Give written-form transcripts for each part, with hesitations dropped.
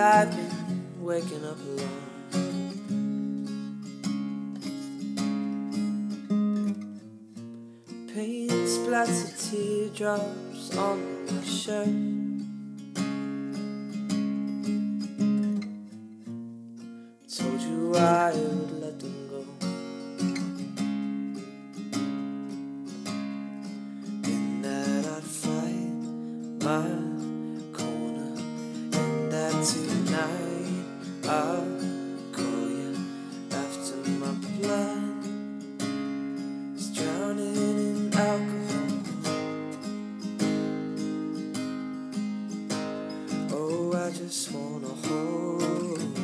I've been waking up alone. Paint splattered teardrops on my shirt. Told you I would let them go. And that I'd fight my corner, and that tonight I'll call you after my blood is drowning in alcohol. Oh, I just wanna hold you.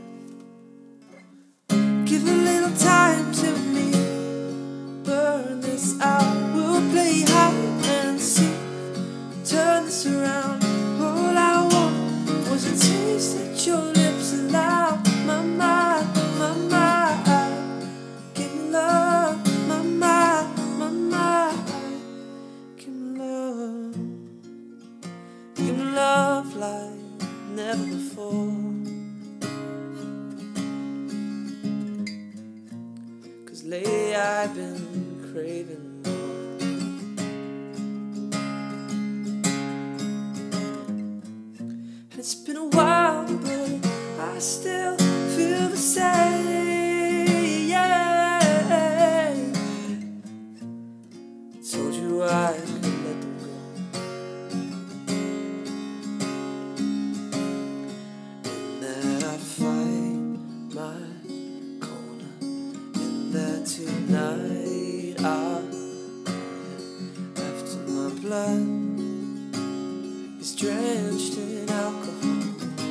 Give a little time to me, burn this out. We'll play hide and seek, turn this around. All I want was a taste that your lips allow. My mind, my mind, give me love. My mind, my mind, give me love. Give me love like never before. 'Cause lately I've been craving more. And it's been a while, but I still feel the same. Yeah. Told you I could let them go. And that I'd fight my corner, and that tonight I'll call you after my blood is drenched in alcohol.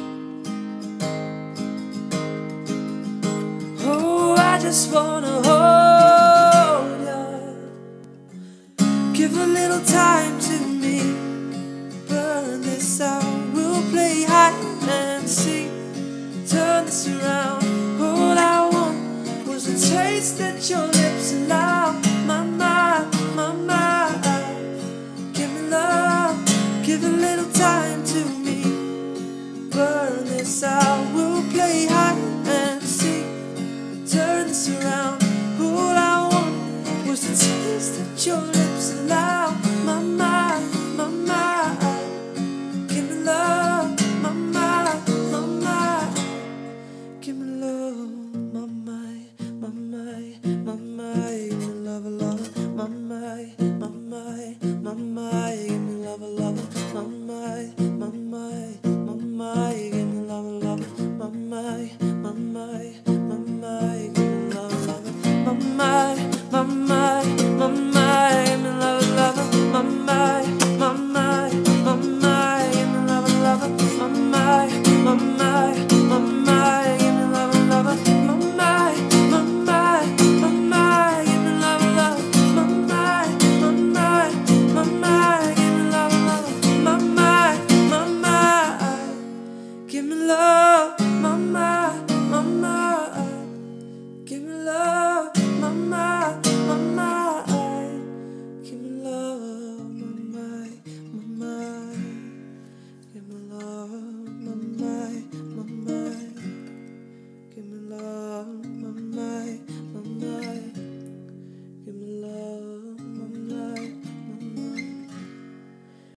Oh, I just wanna hold you. Give a little time to me, burn this out. We'll play hide and seek, turn this around. All I want was a taste that your lips allow. My mind, my mind, give me love. Give a little time to me, burn this out. We'll play hide and seek, turn this around. All I want was the taste that your lips allow. My mind, my mind, give me love. My mind, my mind, give me love. My mind, my mind, my mind, give me love, love. My mind, my mind, my mind, give me love, love. My mind, my mind, my mind, give me love, love. My mind, my mind, my mind, give me love, love. My mind, my mind, my mind, give me love, love. My mind, my mind, my mind, give me love, love. My mind, my mind, my mind, give me love, love. My mind, my mind, my mind, give me love, love. My mind, my mind, my mind, give me love, love. My mind, my mind, give me love. My mind, my mind.